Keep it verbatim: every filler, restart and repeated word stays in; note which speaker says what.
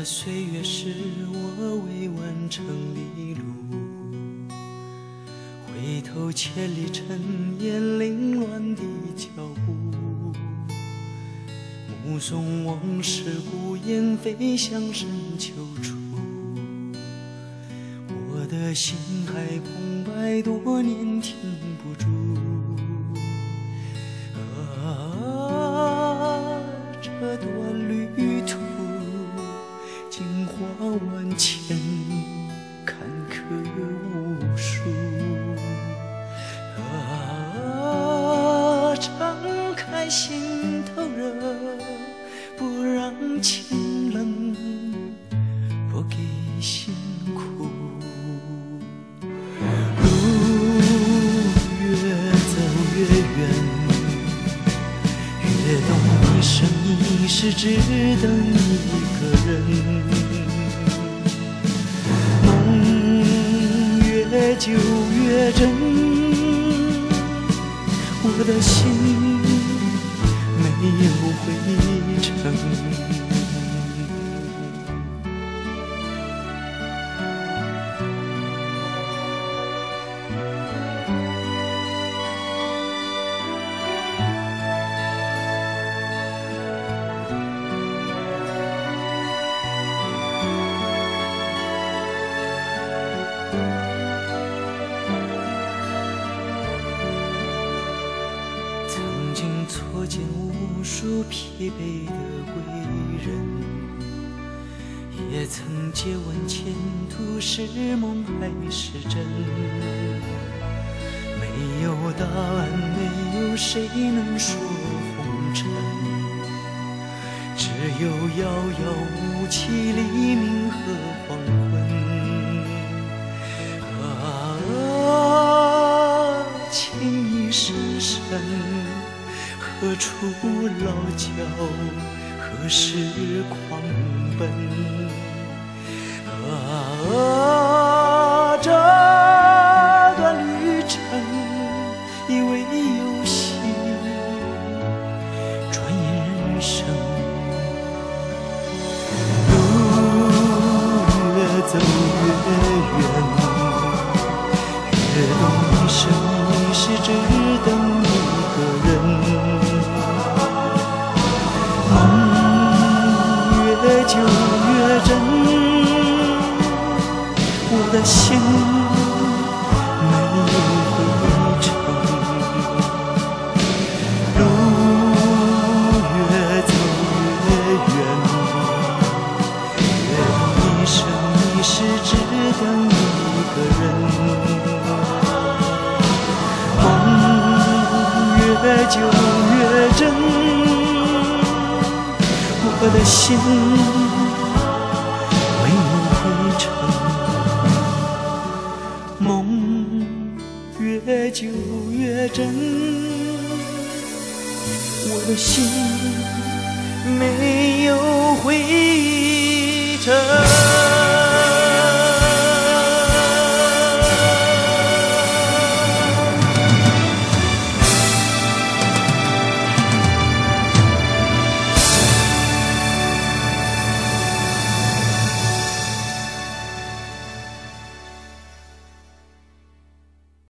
Speaker 1: 岁月是我未完成的路，回头千里尘烟凌乱的脚步，目送往事孤雁飞向深秋处，我的心还空白，多年停不住。啊，这段旅途惊花万千，坎坷无数。啊，敞开心头热，不让清冷拨给辛苦。路越走越远，越懂一生一世只等一个人。梦越久越真，我的心没有灰尘。曾经错见无数疲惫的归人，也曾借问前途是梦还是真。没有答案，没有谁能说红尘，只有遥遥无期黎明和黄昏。啊，情已深深，何处落脚，何时狂奔？啊，这段旅程以为游戏，转眼人生。路越走越远，越懂一生一世只等一个人。越久越真，我的心没有灰尘。路越走越远，越懂一生一世只等一个人。梦越久越真，我的心没有灰尘。梦越久越真，我的心没有灰尘。